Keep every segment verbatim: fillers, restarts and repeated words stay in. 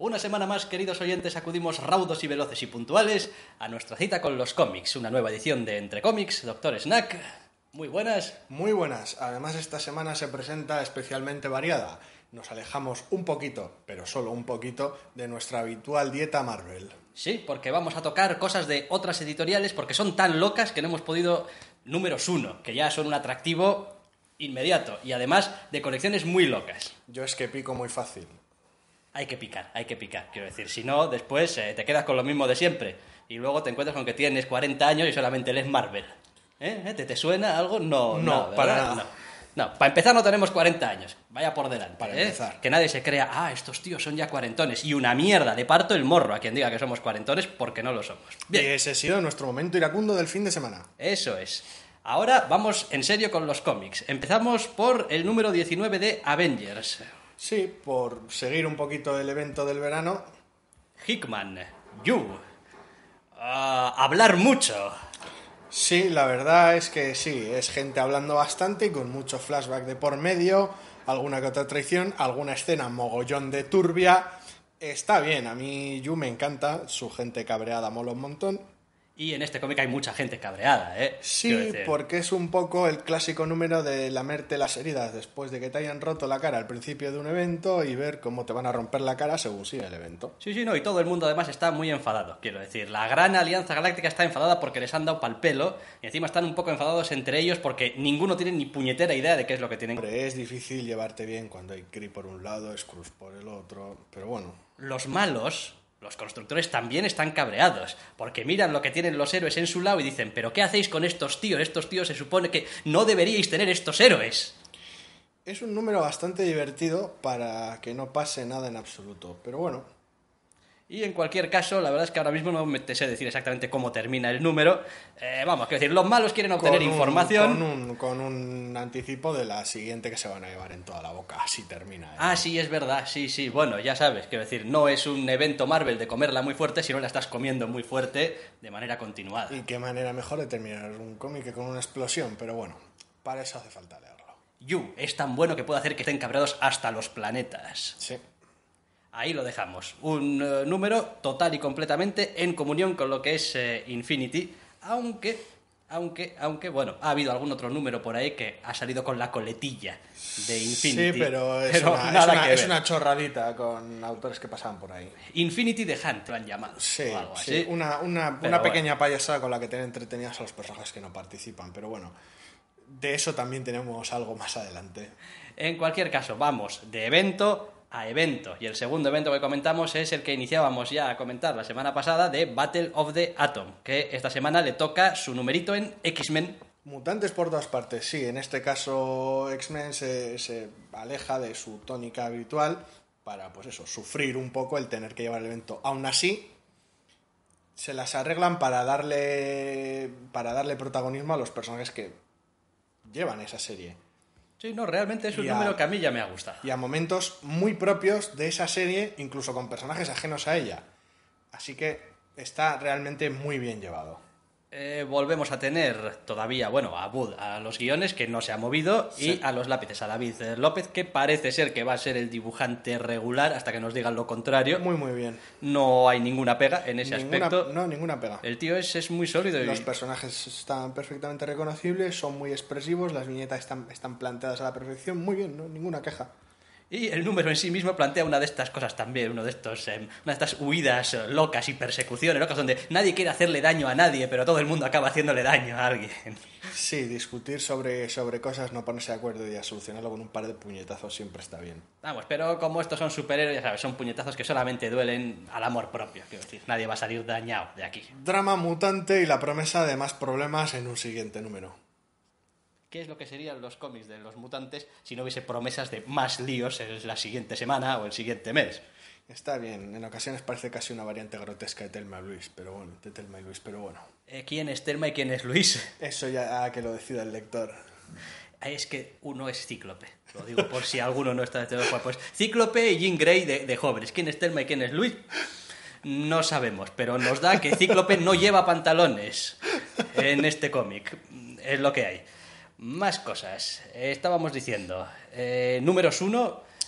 Una semana más, queridos oyentes, acudimos raudos y veloces y puntuales a nuestra cita con los cómics, una nueva edición de Entre Cómics, Doctor Snack. Muy buenas. Muy buenas. Además, esta semana se presenta especialmente variada. Nos alejamos un poquito, pero solo un poquito, de nuestra habitual dieta Marvel. Sí, porque vamos a tocar cosas de otras editoriales, porque son tan locas que no hemos podido números uno, que ya son un atractivo inmediato, y además de colecciones muy locas. Yo es que pico muy fácil. Hay que picar, hay que picar, quiero decir, si no, después eh, te quedas con lo mismo de siempre, y luego te encuentras con que tienes cuarenta años y solamente lees Marvel. ¿Eh? ¿Te, te suena algo? No, no, no para nada. No. No, para empezar no tenemos cuarenta años, vaya por delante. Para ¿eh? empezar. Que nadie se crea, ah, estos tíos son ya cuarentones, y una mierda, le parto el morro a quien diga que somos cuarentones porque no lo somos. Bien. Y ese ha sido nuestro momento iracundo del fin de semana. Eso es. Ahora vamos en serio con los cómics. Empezamos por el número diecinueve de Avengers. Sí, por seguir un poquito el evento del verano. Hickman, You. Uh, hablar mucho. Sí, la verdad es que sí, es gente hablando bastante y con mucho flashback de por medio, alguna que otra traición, alguna escena mogollón de turbia. Está bien, a mí Yu me encanta, su gente cabreada mola un montón. Y en este cómic hay mucha gente cabreada, ¿eh? Sí, porque es un poco el clásico número de lamerte las heridas después de que te hayan roto la cara al principio de un evento y ver cómo te van a romper la cara según sigue el evento. Sí, sí, no, y todo el mundo además está muy enfadado, quiero decir. La gran Alianza Galáctica está enfadada porque les han dado pal pelo y encima están un poco enfadados entre ellos porque ninguno tiene ni puñetera idea de qué es lo que tienen. Hombre, es difícil llevarte bien cuando hay Kree por un lado, Skrulls por el otro, pero bueno. Los malos... Los constructores también están cabreados, porque miran lo que tienen los héroes en su lado y dicen, ¿pero qué hacéis con estos tíos? Estos tíos se supone que no deberíais tener estos héroes. Es un número bastante divertido para que no pase nada en absoluto, pero bueno. Y en cualquier caso, la verdad es que ahora mismo no me te sé decir exactamente cómo termina el número. Eh, vamos, quiero decir, los malos quieren obtener con un, información. Con un, con un anticipo de la siguiente que se van a llevar en toda la boca, así termina. ¿eh? Ah, sí, es verdad, sí, sí. Bueno, ya sabes, quiero decir, no es un evento Marvel de comerla muy fuerte, sino la estás comiendo muy fuerte de manera continuada. Y qué manera mejor de terminar un cómic que con una explosión, pero bueno, para eso hace falta leerlo. You es tan bueno que puede hacer que estén cabreados hasta los planetas. Sí. Ahí lo dejamos. Un uh, número total y completamente en comunión con lo que es uh, Infinity, aunque, aunque, aunque, bueno, ha habido algún otro número por ahí que ha salido con la coletilla de Infinity. Sí, pero es, pero una, nada es, una, que es ver. una chorradita con autores que pasaban por ahí. Infinity the Hunt lo han llamado. Sí, o algo sí. así. Una, una, Pero una bueno. pequeña payasada con la que tener entretenidas a los personajes que no participan, pero bueno, de eso también tenemos algo más adelante. En cualquier caso, vamos de evento a evento. Y el segundo evento que comentamos es el que iniciábamos ya a comentar la semana pasada, de Battle of the Atom, que esta semana le toca su numerito en X-Men. Mutantes por todas partes, sí. En este caso X-Men se, se aleja de su tónica habitual para, pues eso, sufrir un poco el tener que llevar el evento. Aún así, se las arreglan para darle, para darle protagonismo a los personajes que llevan esa serie. Sí, no, realmente es un Y a- número que a mí ya me ha gustado. Y a momentos muy propios de esa serie, incluso con personajes ajenos a ella. Así que está realmente muy bien llevado. Eh, volvemos a tener todavía, bueno, a Bud, a los guiones, que no se ha movido, Sí. y a los lápices, a David eh, López, que parece ser que va a ser el dibujante regular hasta que nos digan lo contrario. Muy, muy bien. No hay ninguna pega en ese Ninguna, aspecto. no, ninguna pega. El tío es, es muy sólido. Y... Los personajes están perfectamente reconocibles, son muy expresivos, las viñetas están, están planteadas a la perfección, muy bien, no, ninguna queja. Y el número en sí mismo plantea una de estas cosas también, uno de estos, eh, una de estas huidas eh, locas y persecuciones locas donde nadie quiere hacerle daño a nadie, pero todo el mundo acaba haciéndole daño a alguien. Sí, discutir sobre, sobre cosas, no ponerse de acuerdo y a solucionarlo con un par de puñetazos siempre está bien. Vamos, pero como estos son superhéroes, ya sabes, son puñetazos que solamente duelen al amor propio, quiero decir, nadie va a salir dañado de aquí. Drama mutante y la promesa de más problemas en un siguiente número. ¿Qué es lo que serían los cómics de los mutantes si no hubiese promesas de más líos en la siguiente semana o el siguiente mes? Está bien, en ocasiones parece casi una variante grotesca de Thelma y Luis, pero bueno, de Thelma y Luis, pero bueno. Eh, ¿Quién es Thelma y quién es Luis? Eso ya a que lo decida el lector. Es que uno es Cíclope, lo digo por si alguno no está de todo. Pues Cíclope y Jean Grey de, de jóvenes. ¿Quién es Thelma y quién es Luis? No sabemos, pero nos da que Cíclope no lleva pantalones en este cómic. Es lo que hay. Más cosas. Eh, estábamos diciendo, eh, números uno...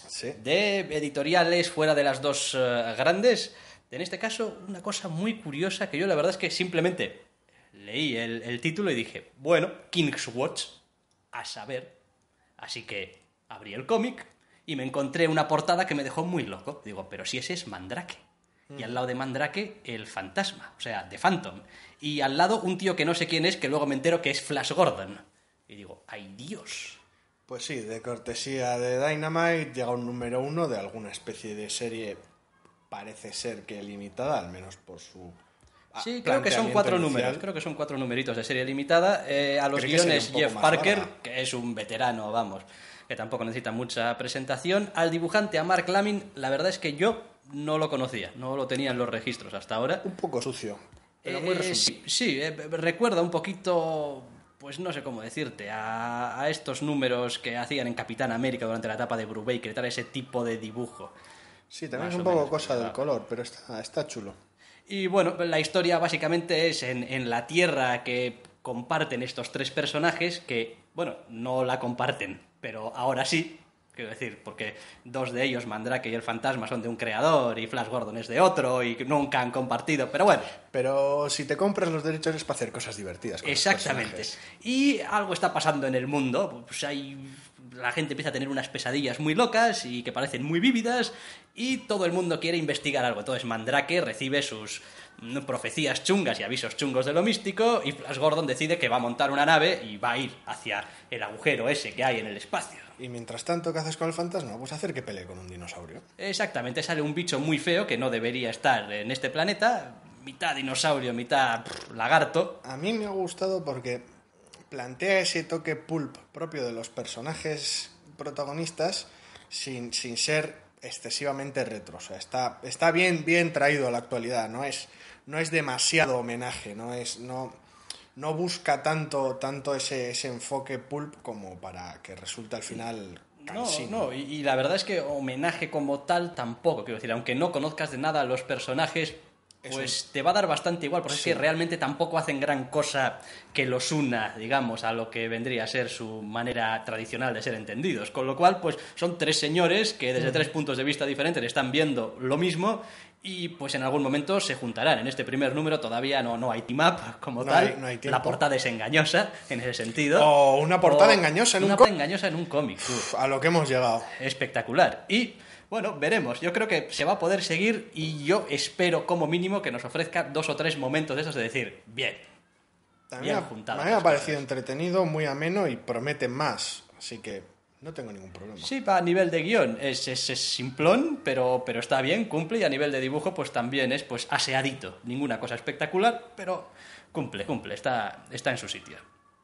Sí. de editoriales fuera de las dos uh, grandes. En este caso, una cosa muy curiosa que yo la verdad es que simplemente leí el, el título y dije, bueno, King's Watch, a saber. Así que abrí el cómic y me encontré una portada que me dejó muy loco. Digo, pero si ese es Mandrake. Y al lado de Mandrake, el fantasma, o sea, The Phantom. Y al lado, un tío que no sé quién es, que luego me entero que es Flash Gordon. Y digo, ¡ay, Dios! Pues sí, de cortesía de Dynamite llega un número uno de alguna especie de serie, parece ser que limitada, al menos por su... Sí, creo que son cuatro inicial. números, creo que son cuatro numeritos de serie limitada. Eh, a los Creí que sería guiones un poco Jeff más Parker, larga. que es un veterano, vamos, que tampoco necesita mucha presentación. Al dibujante, a Mark Lamin, la verdad es que yo no lo conocía, no lo tenía en los registros hasta ahora. Un poco sucio, pero Eh, muy eh, resumido. sí, sí, eh, recuerda un poquito, pues no sé cómo decirte, a, a estos números que hacían en Capitán América durante la etapa de Brubaker, tal, ese tipo de dibujo. Sí, también más es un o poco menos, cosa pero del va. color, pero está, está chulo. Y bueno, la historia básicamente es en, en la Tierra que comparten estos tres personajes que, bueno, no la comparten, pero ahora sí, quiero decir, porque dos de ellos, Mandrake y el Fantasma, son de un creador y Flash Gordon es de otro y nunca han compartido, pero bueno. Pero si te compras los derechos es para hacer cosas divertidas con los Exactamente. personajes. Y algo está pasando en el mundo. Pues hay, la gente empieza a tener unas pesadillas muy locas y que parecen muy vívidas y todo el mundo quiere investigar algo. Entonces Mandrake recibe sus mm, profecías chungas y avisos chungos de lo místico y Flash Gordon decide que va a montar una nave y va a ir hacia el agujero ese que hay en el espacio. Y mientras tanto, ¿qué haces con el fantasma? Pues hacer que pelee con un dinosaurio. Exactamente, sale un bicho muy feo que no debería estar en este planeta, mitad dinosaurio, mitad pff, lagarto. A mí me ha gustado porque plantea ese toque pulp propio de los personajes protagonistas sin, sin ser excesivamente retro. O sea, está, está bien, bien traído a la actualidad. No es, no es demasiado homenaje, no es... No, no busca tanto, tanto ese, ese enfoque pulp como para que resulte al final No, cansino. no, y, y la verdad es que homenaje como tal tampoco, quiero decir, aunque no conozcas de nada a los personajes, pues te va a dar bastante igual, porque Sí. es que realmente tampoco hacen gran cosa que los una, digamos, a lo que vendría a ser su manera tradicional de ser entendidos. Con lo cual, pues son tres señores que desde tres puntos de vista diferentes están viendo lo mismo y pues en algún momento se juntarán. En este primer número todavía no, no hay team-up como No tal. hay- no hay tiempo. La portada es engañosa en ese sentido. O una portada O engañosa en un una cómic. portada engañosa en un cómic. Uf, a lo que hemos llegado. Espectacular. Y bueno, veremos. Yo creo que se va a poder seguir y yo espero como mínimo que nos ofrezca dos o tres momentos de esos de decir, bien. También Bien me ha- juntado me ha las parecido cosas. entretenido, muy ameno y promete más. Así que no tengo ningún problema. Sí, a nivel de guión es, es, es simplón, pero, pero está bien, cumple. Y a nivel de dibujo pues también es pues aseadito. Ninguna cosa espectacular, pero cumple, cumple. Está, está en su sitio.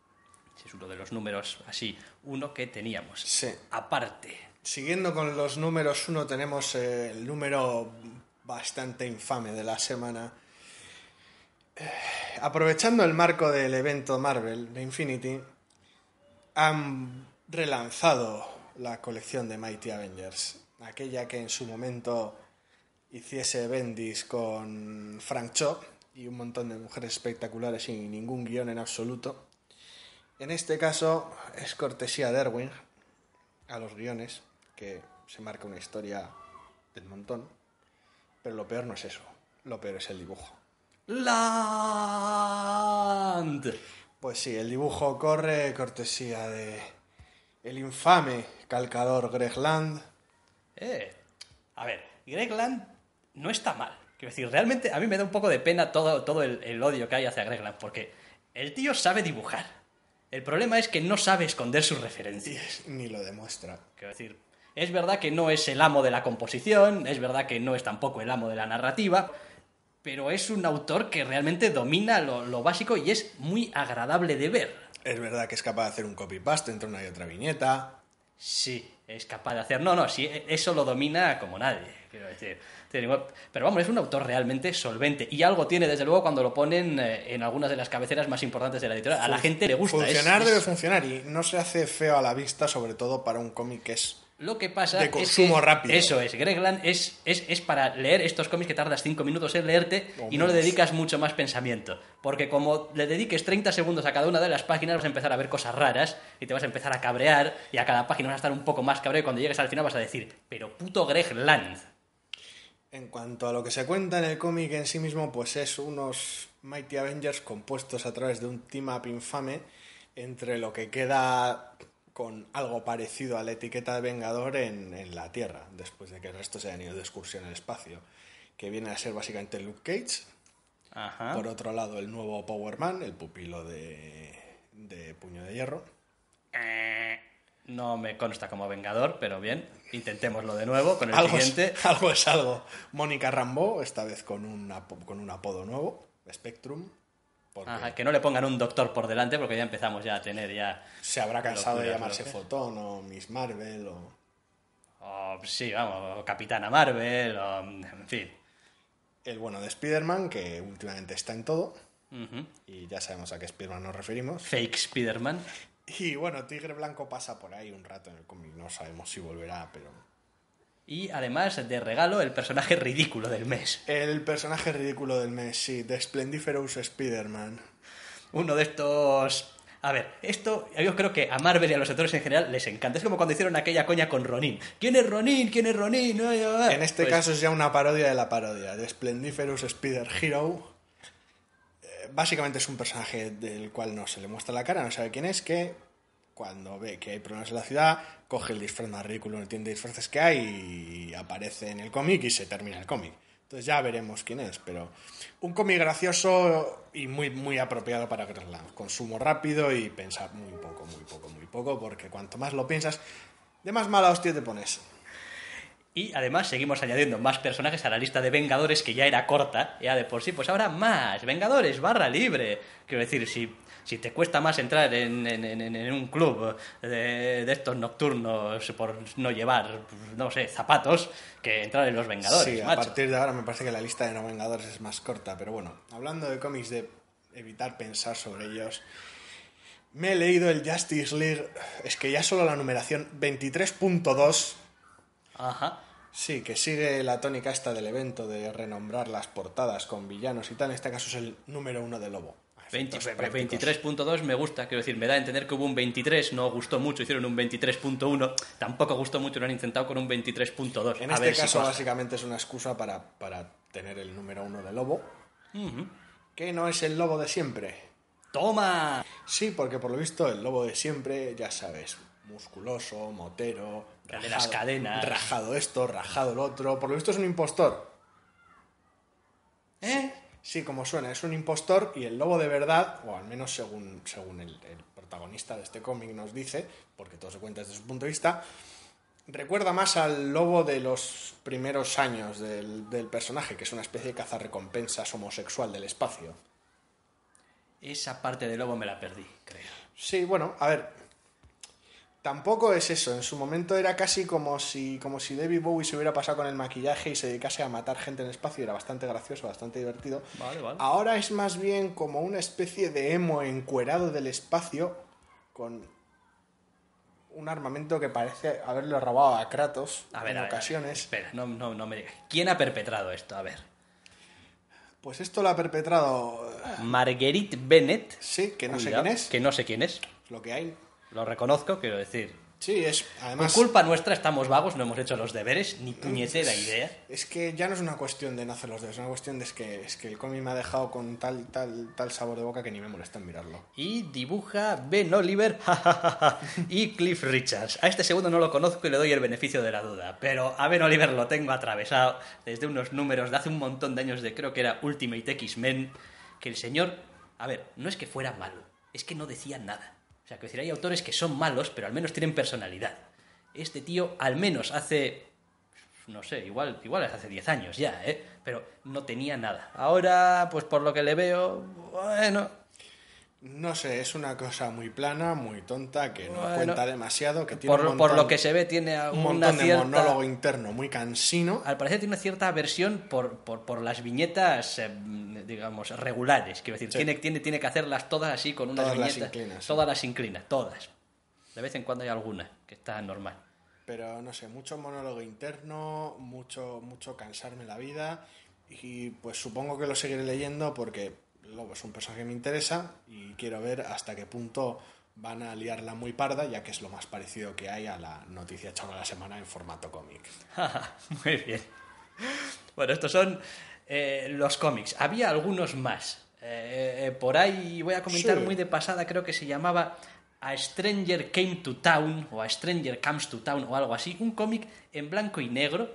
Es uno de los números así, uno que teníamos. Sí. Aparte. Siguiendo con los números uno, tenemos eh, el número bastante infame de la semana. Eh, aprovechando el marco del evento Marvel de Infinity, han relanzado la colección de Mighty Avengers. Aquella que en su momento hiciese Bendis con Frank Cho y un montón de mujeres espectaculares sin ningún guión en absoluto. En este caso es cortesía de Erwin a los guiones, que se marca una historia del montón, pero lo peor no es eso, lo peor es el dibujo. Land. Pues sí, el dibujo corre cortesía de el infame calcador Greg Land. Eh, a ver, Greg Land no está mal. Quiero decir, realmente a mí me da un poco de pena todo, todo el, el odio que hay hacia Greg Land, porque el tío sabe dibujar. El problema es que no sabe esconder sus referencias. Ni lo demuestra. Quiero decir, es verdad que no es el amo de la composición, es verdad que no es tampoco el amo de la narrativa, pero es un autor que realmente domina lo, lo básico y es muy agradable de ver. Es verdad que es capaz de hacer un copy-paste entre una y otra viñeta. Sí, es capaz de hacer... No, no, sí, eso lo domina como nadie, quiero decir. Pero vamos, es un autor realmente solvente. Y algo tiene, desde luego, cuando lo ponen en algunas de las cabeceras más importantes de la editorial. A la gente le gusta. Funcionar es, debe es... funcionar y no se hace feo a la vista, sobre todo para un cómic que es Lo que pasa de consumo es que, rápido. Eso es, Greg Land es, es, es para leer estos cómics que tardas cinco minutos en leerte O y no le menos. dedicas mucho más pensamiento. Porque como le dediques treinta segundos a cada una de las páginas vas a empezar a ver cosas raras y te vas a empezar a cabrear y a cada página vas a estar un poco más cabreado y cuando llegues al final vas a decir, pero puto Greg Land. En cuanto a lo que se cuenta en el cómic en sí mismo, pues es unos Mighty Avengers compuestos a través de un team-up infame entre lo que queda con algo parecido a la etiqueta de Vengador en, en la Tierra, después de que el resto se hayan ido de excursión al espacio, que viene a ser básicamente Luke Cage. Ajá. Por otro lado, el nuevo Power Man, el pupilo de, de Puño de Hierro. Eh, No me consta como Vengador, pero bien, intentémoslo de nuevo con el Algo es, siguiente. algo es algo. Mónica Rambeau, esta vez con un, apo- con un apodo nuevo, Spectrum. Porque Ajá, que no le pongan un doctor por delante porque ya empezamos ya a tener ya... se habrá cansado de Locuras, llamarse locuras. Fotón o Miss Marvel o... o, sí, vamos, o Capitana Marvel, o, en fin. El bueno de Spider-Man, que últimamente está en todo. Ujú. Y ya sabemos a qué Spider-Man nos referimos. Fake Spider-Man. Y bueno, Tigre Blanco pasa por ahí un rato en el cómic. No sabemos si volverá, pero... Y además, de regalo, el personaje ridículo del mes. El personaje ridículo del mes, sí. The Splendiferous Spider-Man. Uno de estos... A ver, esto yo creo que a Marvel y a los actores en general les encanta. Es como cuando hicieron aquella coña con Ronin. ¿Quién es Ronin? ¿Quién es Ronin? Ay, ay, ay. En este Pues, caso es ya una parodia de la parodia. The Splendiferous Spider-Hero. Eh, básicamente es un personaje del cual no se le muestra la cara, no sabe quién es, que cuando ve que hay problemas en la ciudad, coge el disfraz más ridículo en el tienda de disfraces que hay y aparece en el cómic y se termina el cómic. Entonces ya veremos quién es, pero un cómic gracioso y muy, muy apropiado para Greenland. Consumo rápido y pensar muy poco, muy poco, muy poco, porque cuanto más lo piensas, de más mala hostia te pones. Y además seguimos añadiendo más personajes a la lista de Vengadores que ya era corta, ya de por sí, pues ahora más. Vengadores, barra libre. Quiero decir, si, si te cuesta más entrar en, en, en, en un club de, de estos nocturnos por no llevar, no sé, zapatos, que entrar en los Vengadores, Sí, a macho. partir de ahora me parece que la lista de no Vengadores es más corta, pero bueno, hablando de cómics de evitar pensar sobre ellos, me he leído el Justice League, es que ya solo la numeración veintitrés punto dos, Ajá. sí, que sigue la tónica esta del evento de renombrar las portadas con villanos y tal, en este caso es el número uno de Lobo. veinte, Efectos prácticos. veintitrés punto dos me gusta, quiero decir, me da a entender que hubo un veintitrés, no gustó mucho, hicieron un veintitrés punto uno, tampoco gustó mucho, lo han intentado con un veintitrés punto dos. En a este ver si caso costa. básicamente es una excusa para, para tener el número uno de Lobo, Ujú. que no es el Lobo de siempre. ¡Toma! Sí, porque por lo visto el Lobo de siempre, ya sabes, musculoso, motero, El de las cadenas. rajado esto, rajado lo otro. Por lo visto es un impostor. ¿Eh? Sí, como suena, es un impostor y el lobo de verdad, o al menos según, según el, el protagonista de este cómic nos dice, porque todo se cuenta desde su punto de vista, recuerda más al lobo de los primeros años del, del personaje, que es una especie de cazarrecompensas homosexual del espacio. Esa parte de Lobo me la perdí, creo. Sí, bueno, a ver, tampoco es eso. En su momento era casi como si, como si David Bowie se hubiera pasado con el maquillaje y se dedicase a matar gente en el espacio. Era bastante gracioso, bastante divertido. Vale, vale. Ahora es más bien como una especie de emo encuerado del espacio con un armamento que parece haberlo robado a Kratos A ver, en a ver, ocasiones. espera, no, no, no me digas. ¿Quién ha perpetrado esto? A ver. Pues esto lo ha perpetrado... Marguerite Bennett. Sí, que no sé Cuidado, quién es. Que no sé quién es. Lo que hay. Lo reconozco, quiero decir. Sí, es... Por Además... culpa nuestra estamos vagos, no hemos hecho los deberes, ni puñetera idea. Es que ya no es una cuestión de no hacer los deberes, es una cuestión de es que, es que el cómic me ha dejado con tal, tal, tal sabor de boca que ni me molesta en mirarlo. Y dibuja Ben Oliver y Cliff Richards. A este segundo no lo conozco y le doy el beneficio de la duda, pero a Ben Oliver lo tengo atravesado desde unos números de hace un montón de años, de creo que era Ultimate X-Men, que el señor, a ver, no es que fuera malo, es que no decía nada. O sea, que decir, hay autores que son malos, pero al menos tienen personalidad. Este tío, al menos hace, no sé, igual, igual es hace diez años ya, ¿eh? Pero no tenía nada. Ahora, pues por lo que le veo, bueno... No sé, es una cosa muy plana, muy tonta, que no Bueno, cuenta demasiado, que tiene Por, un por montón, lo que se ve, tiene un una montón de cierta... monólogo interno muy cansino. Al parecer tiene una cierta aversión por, por, por las viñetas, eh, digamos, regulares. Quiero decir, Sí. tiene, tiene, tiene que hacerlas todas así con unas Todas las viñetas. inclina, sí. Todas las inclina, todas. De vez en cuando hay alguna que está normal. pero no sé, mucho monólogo interno, mucho, mucho cansarme la vida y pues supongo que lo seguiré leyendo porque Lobo es un personaje que me interesa y quiero ver hasta qué punto van a liarla muy parda, ya que es lo más parecido que hay a la noticia chorra de la semana en formato cómic. Muy bien. Bueno, estos son eh, los cómics. Había algunos más. Eh, eh, por ahí voy a comentar Sí. muy de pasada, creo que se llamaba A Stranger Came to Town o A Stranger Comes to Town o algo así. Un cómic en blanco y negro,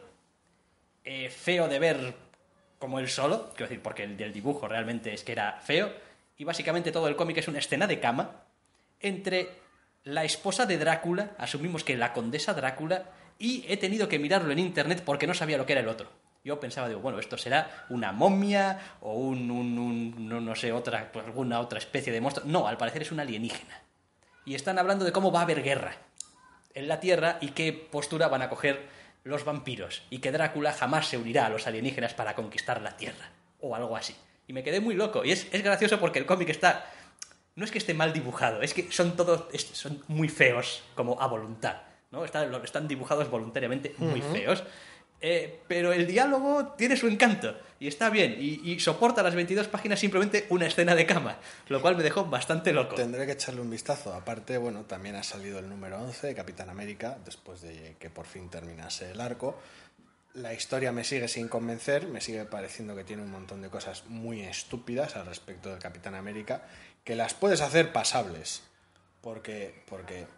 eh, feo de ver como él solo, quiero decir, porque el del dibujo realmente es que era feo. Y básicamente todo el cómic es una escena de cama entre la esposa de Drácula, asumimos que la condesa Drácula, y he tenido que mirarlo en internet porque no sabía lo que era el otro. Yo pensaba, digo, bueno, esto será una momia o un, un, un no, no sé, otra, pues alguna otra especie de monstruo. No, al parecer es un alienígena. Y están hablando de cómo va a haber guerra en la Tierra y qué postura van a coger los vampiros. Y que Drácula jamás se unirá a los alienígenas para conquistar la Tierra. O algo así. Y me quedé muy loco. Y es, es gracioso porque el cómic está... No es que esté mal dibujado, es que son todos son muy feos, como a voluntad, ¿no? Están, están dibujados voluntariamente muy uh-huh. feos. Eh, pero el diálogo tiene su encanto y está bien, y, y soporta las veintidós páginas simplemente una escena de cama, lo cual me dejó bastante loco. Tendré que echarle un vistazo. Aparte, bueno, también ha salido el número once de Capitán América, después de que por fin terminase el arco. La historia me sigue sin convencer, me sigue pareciendo que tiene un montón de cosas muy estúpidas al respecto del Capitán América, que las puedes hacer pasables, porque, porque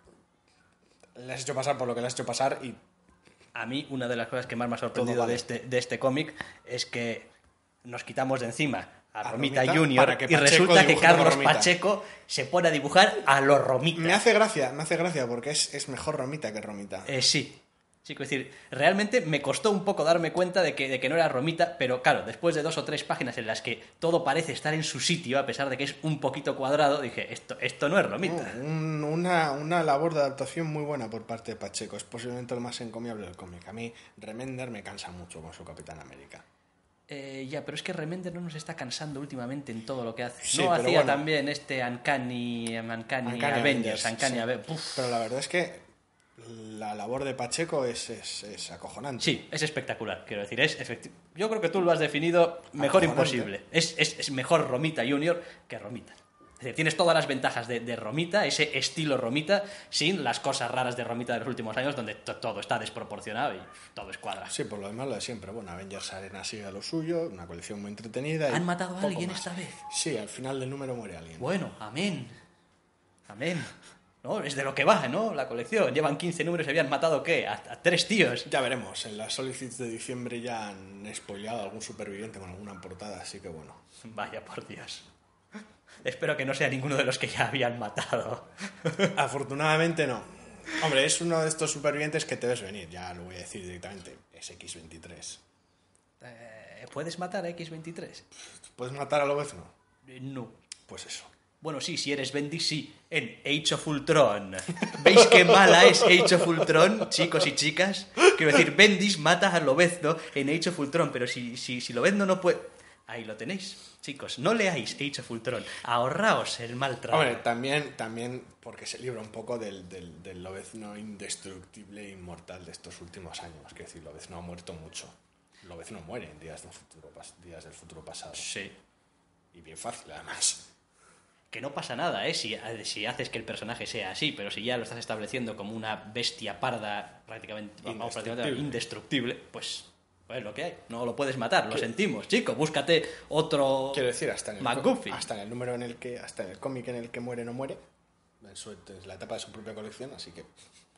le has hecho pasar por lo que le has hecho pasar y... A mí una de las cosas que más me ha sorprendido vale. de este, de este cómic es que nos quitamos de encima a, a Romita, Romita Junior y resulta que Carlos Pacheco se pone a dibujar a los Romita. Me hace gracia, me hace gracia porque es, es mejor Romita que Romita. Eh, sí. Sí, es decir, realmente me costó un poco darme cuenta de que, de que no era Romita, pero claro, después de dos o tres páginas en las que todo parece estar en su sitio, a pesar de que es un poquito cuadrado, dije, esto, esto no es Romita. No, un, una, una labor de adaptación muy buena por parte de Pacheco, es posiblemente lo más encomiable del cómic. A mí Remender me cansa mucho con su Capitán América. Eh, ya, pero es que Remender no nos está cansando últimamente en todo lo que hace. Sí, no hacía bueno, también este Uncanny, Uncanny, Uncanny Avengers, Uncanny sí. Avengers. Pero la verdad es que la labor de Pacheco es, es, es acojonante. Sí, es espectacular, quiero decir, es efecti- yo creo que tú lo has definido mejor acojonante. Imposible. Es, es, es mejor Romita Junior que Romita. Es decir, tienes todas las ventajas de, de Romita, ese estilo Romita, sin las cosas raras de Romita de los últimos años, donde t- todo está desproporcionado y todo es cuadra. Sí, por lo demás lo de siempre. Bueno, Avengers Arena sigue a lo suyo, una colección muy entretenida. ¿Han matado a alguien más. esta vez? Sí, al final del número muere alguien. Bueno, amén. Amén. ¿No? Es de lo que va, ¿no? La colección. Llevan quince números y habían matado, ¿qué? A, a tres tíos. Ya veremos. En las Solicits de diciembre ya han spoileado a algún superviviente con alguna portada, así que bueno. Vaya por Dios. Espero que no sea ninguno de los que ya habían matado. Afortunadamente no. Hombre, es uno de estos supervivientes que te ves venir, ya lo voy a decir directamente. Es equis veintitrés. Eh, ¿Puedes matar a equis veintitrés? ¿Puedes matar a Lobezno? Eh, no. Pues eso. Bueno, sí, si eres Bendis, sí. En Age of Ultron. ¿Veis qué mala es Age of Ultron, chicos y chicas? Quiero decir, Bendis mata a Lobezno en Age of Ultron, pero si, si, si Lobezno no puede... Ahí lo tenéis, chicos. No leáis Age of Ultron. Ahorraos el mal trato. Hombre, también, también porque se libra un poco del, del, del Lobezno indestructible e inmortal de estos últimos años. Quiero decir, Lobezno ha muerto mucho. Lobezno muere en días del futuro, días del futuro pasado. Sí. Y bien fácil, además. Que no pasa nada, ¿eh? Si, si haces que el personaje sea así, pero si ya lo estás estableciendo como una bestia parda prácticamente indestructible, vamos, prácticamente indestructible, pues, pues lo que hay. No lo puedes matar, lo sentimos, chico. Búscate otro. Quiero decir, hasta en el McGuffin. Hasta en el número en el que, hasta en el cómic en el que muere no muere. Eso es la etapa de su propia colección, así que.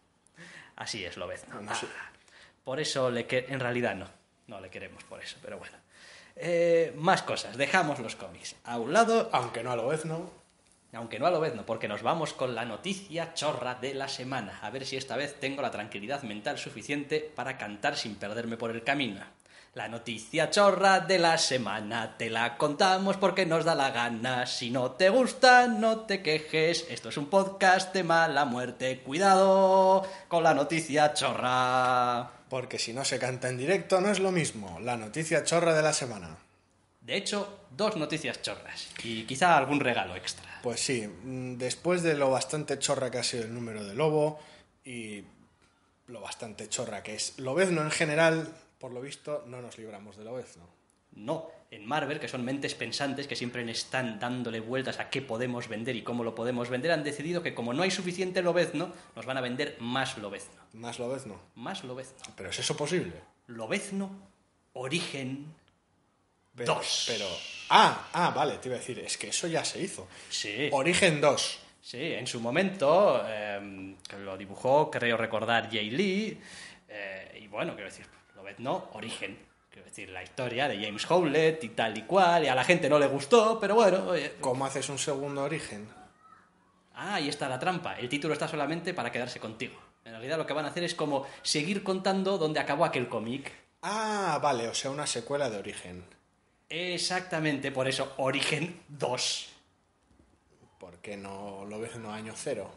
Así es, lo ves. ¿no? No sé. Ah, por eso le que en realidad no, no le queremos por eso, pero bueno. Eh, más cosas, dejamos los cómics a un lado. Aunque no a Lobezno. Aunque no a Lobezno, porque nos vamos con la noticia chorra de la semana. A ver si esta vez tengo la tranquilidad mental suficiente para cantar sin perderme por el camino. La noticia chorra de la semana te la contamos porque nos da la gana. Si no te gusta, no te quejes. Esto es un podcast de mala muerte. Cuidado con la noticia chorra. Porque si no se canta en directo no es lo mismo. La noticia chorra de la semana. De hecho, dos noticias chorras y quizá algún regalo extra. Pues sí, después de lo bastante chorra que ha sido el número de Lobo y lo bastante chorra que es Lobezno en general, por lo visto, no nos libramos de Lobezno. No, en Marvel, que son mentes pensantes que siempre están dándole vueltas a qué podemos vender y cómo lo podemos vender, han decidido que como no hay suficiente Lobezno, nos van a vender más Lobezno. ¿Más Lobezno? Más Lobezno. ¿Pero es eso posible? Lobezno, Origen Pero, dos. Pero... Ah, ah, vale, te iba a decir, es que eso ya se hizo. Sí. Origen dos. Sí, en su momento eh, lo dibujó, creo recordar, Jay Lee. Eh, y bueno, quiero decir, Lobezno, Origen. Quiero decir, la historia de James Howlett y tal y cual. Y a la gente no le gustó, pero bueno. Oye. ¿Cómo haces un segundo Origen? Ah, ahí está la trampa. El título está solamente para quedarse contigo. En realidad lo que van a hacer es como seguir contando donde acabó aquel cómic. Ah, vale, o sea, una secuela de Origen. Exactamente, por eso Origen dos. ¿Por qué no Lobezno año cero?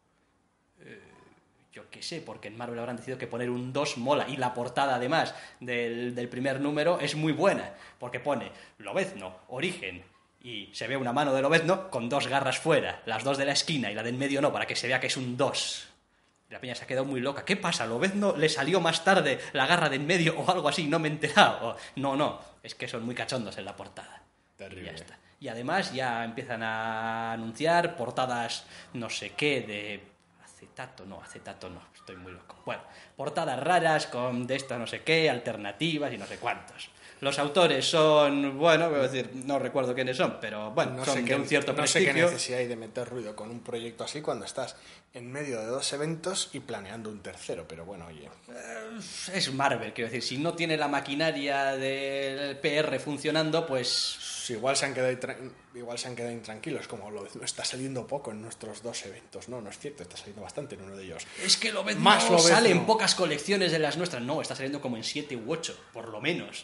Yo qué sé, porque en Marvel habrán decidido que poner un dos mola. Y la portada, además, del, del primer número es muy buena. Porque pone Lobezno, Origen, y se ve una mano de Lobezno con dos garras fuera. Las dos de la esquina y la del medio no, para que se vea que es un dos. Y la peña se ha quedado muy loca. ¿Qué pasa? ¿Lobezno le salió más tarde la garra del medio o algo así? No me he enterado. O, no, no, es que son muy cachondos en la portada. Terrible. Y ya está. Y además ya empiezan a anunciar portadas no sé qué de... Acetato, no, acetato no, estoy muy loco. Bueno, portadas raras con de esta no sé qué, alternativas y no sé cuántos. Los autores son, bueno, voy a decir, no recuerdo quiénes son, pero bueno, No son sé de qué, un cierto no prestigio. sé qué necesidad hay de meter ruido con un proyecto así cuando estás en medio de dos eventos y planeando un tercero, pero bueno, oye. Es Marvel, quiero decir, si no tiene la maquinaria del P R funcionando, pues... pues igual se han quedado tra- igual se han quedado intranquilos, como lo está saliendo poco en nuestros dos eventos. No, no es cierto, está saliendo bastante en uno de ellos. Es que lo ven Más no Lobezno. sale en pocas colecciones de las nuestras. No, está saliendo como en siete u ocho, por lo menos.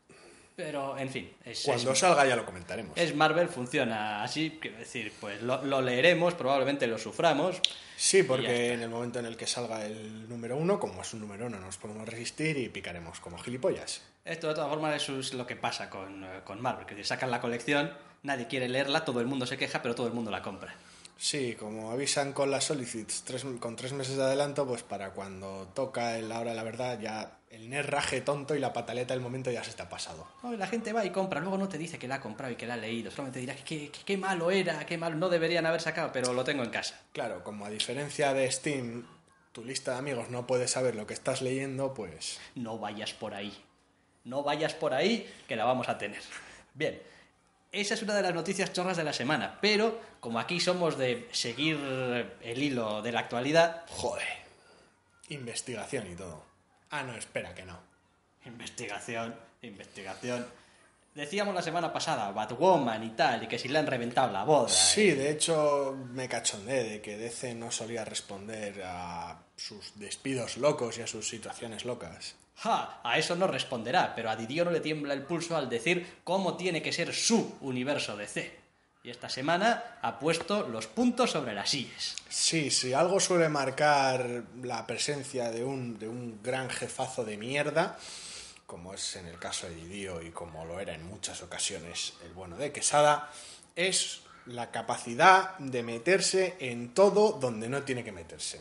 Pero, en fin. Es, Cuando es, salga ya lo comentaremos. es Marvel, funciona así. Quiero decir, pues lo, lo leeremos, probablemente lo suframos. Sí, y ya porque está. en el momento en el que salga el número uno, como es un número uno, no nos podemos resistir y picaremos como gilipollas. Esto, de todas formas, eso es lo que pasa con, eh, con Marvel. Que sacan la colección, nadie quiere leerla, todo el mundo se queja, pero todo el mundo la compra. Sí, como avisan con las solicits tres, con tres meses de adelanto, pues para cuando toca el la hora de la verdad, ya el nerraje tonto y la pataleta del momento ya se está pasado. No, y la gente va y compra, luego no te dice que la ha comprado y que la ha leído, solamente dirá que qué, qué- qué malo era, qué malo, no deberían haber sacado, pero lo tengo en casa. Claro, como a diferencia de Steam, tu lista de amigos no puede saber lo que estás leyendo, pues... No vayas por ahí. No vayas por ahí, que la vamos a tener. Bien, esa es una de las noticias chorras de la semana, pero como aquí somos de seguir el hilo de la actualidad... Joder. Investigación y todo. Ah, no, espera, que no. Investigación, investigación... Decíamos la semana pasada, Batwoman y tal, y que si le han reventado la boda... Sí, y- de hecho me cachondé de que D C no solía responder a sus despidos locos y a sus situaciones locas. Ja, a eso no responderá, pero a Didio no le tiembla el pulso al decir cómo tiene que ser su universo D C. Y esta semana ha puesto los puntos sobre las sillas. Sí, sí, algo suele marcar la presencia de un, de un gran jefazo de mierda, como es en el caso de Didio y como lo era en muchas ocasiones el bueno de Quesada, es la capacidad de meterse en todo donde no tiene que meterse.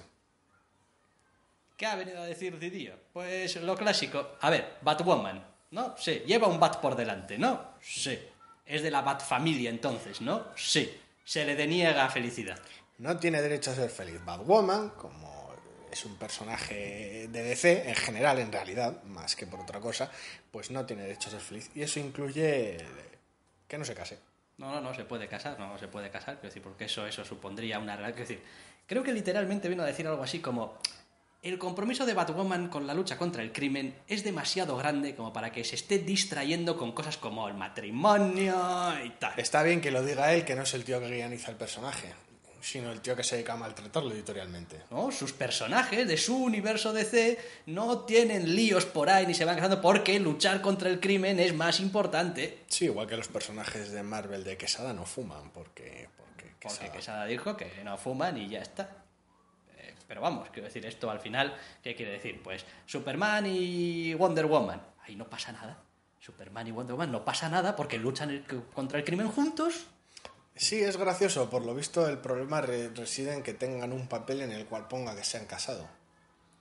¿Qué ha venido a decir Didio? Pues lo clásico. A ver, Batwoman, ¿no? Sí. Lleva un Bat por delante, ¿no? Sí. Es de la Batfamilia entonces, ¿no? Sí. Se le deniega felicidad. No tiene derecho a ser feliz. Batwoman, como es un personaje de D C, en general, en realidad, más que por otra cosa, pues no tiene derecho a ser feliz. Y eso incluye que no se case. No, no, no se puede casar, no, no se puede casar, quiero decir, porque eso, eso supondría una... Quiero decir, creo que literalmente vino a decir algo así como... El compromiso de Batwoman con la lucha contra el crimen es demasiado grande como para que se esté distrayendo con cosas como el matrimonio y tal. Está bien que lo diga él, que no es el tío que guioniza el personaje, sino el tío que se dedica a maltratarlo editorialmente. ¿No? Sus personajes de su universo D C no tienen líos por ahí ni se van casando porque luchar contra el crimen es más importante. Sí, igual que los personajes de Marvel de Quesada no fuman, porque... Porque Quesada... Porque Quesada dijo que no fuman y ya está. Eh, Pero vamos, quiero decir, esto al final, ¿qué quiere decir? Pues Superman y Wonder Woman. Ahí no pasa nada. Superman y Wonder Woman no pasa nada porque luchan el- contra el crimen juntos. Sí, es gracioso. Por lo visto, el problema re- reside en que tengan un papel en el cual ponga que se han casado.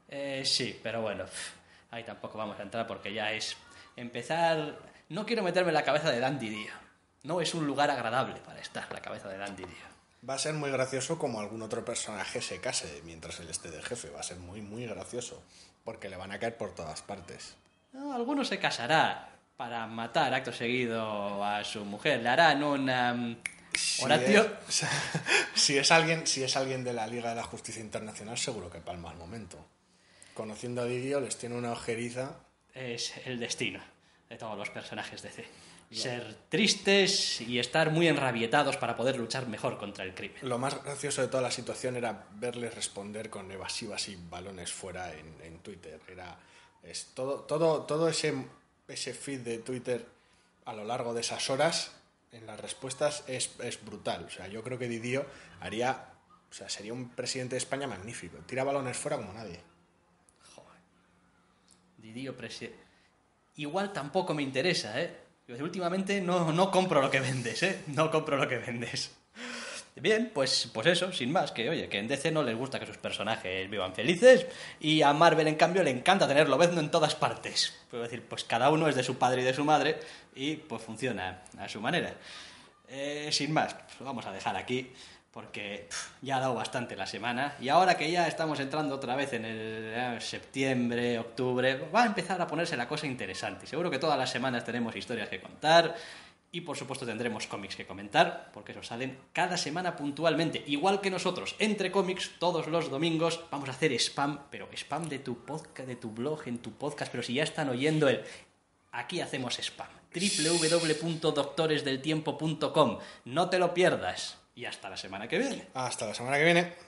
Eh, sí, pero bueno, ahí tampoco vamos a entrar porque ya es empezar... No quiero meterme en la cabeza de Dan Didio. No es un lugar agradable para estar, la cabeza de Dan Didio. Va a ser muy gracioso como algún otro personaje se case mientras él esté de jefe. Va a ser muy, muy gracioso. Porque le van a caer por todas partes. No, alguno se casará para matar acto seguido a su mujer. Le harán una... Um, si Horatio... Es, si, es alguien, si es alguien de la Liga de la Justicia Internacional, seguro que palma al momento. Conociendo a Didio, les tiene una ojeriza. Es el destino de todos los personajes de D C. Ser tristes y estar muy enrabietados para poder luchar mejor contra el crimen. Lo más gracioso de toda la situación era verles responder con evasivas y balones fuera en, en Twitter. Era es todo todo todo ese ese feed de Twitter a lo largo de esas horas en las respuestas es, es brutal. O sea, yo creo que Didio haría, o sea, sería un presidente de España magnífico. Tira balones fuera como nadie. Joder. Didio presidente. Igual tampoco me interesa, ¿eh? Últimamente no, no compro lo que vendes, ¿eh? No compro lo que vendes. Bien, pues, pues eso, sin más, que oye, que en D C no les gusta que sus personajes vivan felices y a Marvel, en cambio, le encanta tener Lobezno en todas partes. Puedo decir, pues cada uno es de su padre y de su madre y pues funciona a su manera. Eh, sin más, pues vamos a dejar aquí porque pff, ya ha dado bastante la semana y ahora que ya estamos entrando otra vez en el eh, septiembre, octubre, va a empezar a ponerse la cosa interesante. Seguro que todas las semanas tenemos historias que contar y por supuesto tendremos cómics que comentar porque esos salen cada semana puntualmente, igual que nosotros entre cómics todos los domingos vamos a hacer spam, pero spam de tu podcast, de tu blog, en tu podcast, pero si ya están oyendo el... Aquí hacemos spam. doble u doble u doble u punto doctores del tiempo punto com. No te lo pierdas. Y hasta la semana que viene. Hasta la semana que viene.